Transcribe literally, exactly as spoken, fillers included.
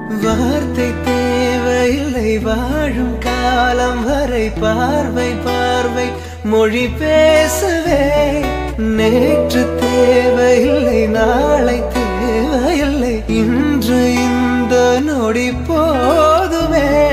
வார்த்தை தேவையில்லை வாழும் காலம் வரை பார்வை பார்வை மொழி பேசவே நேற்று தேவையில்லை நாளை தேவையில்லை இன்று இந்த நொடி போதுமே